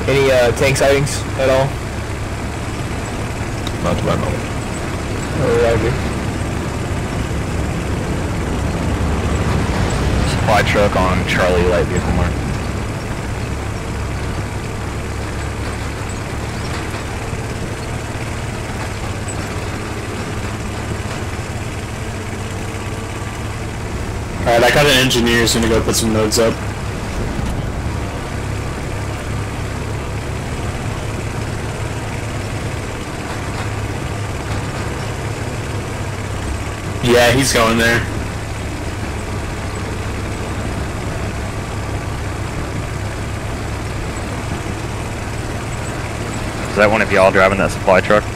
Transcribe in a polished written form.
Any tank sightings at all? Not to my knowledge. Oh, roger. Supply truck on Charlie light vehicle mark. Alright, I got an engineer who's gonna go put some nodes up. Yeah, he's going there. Is that one of y'all driving that supply truck?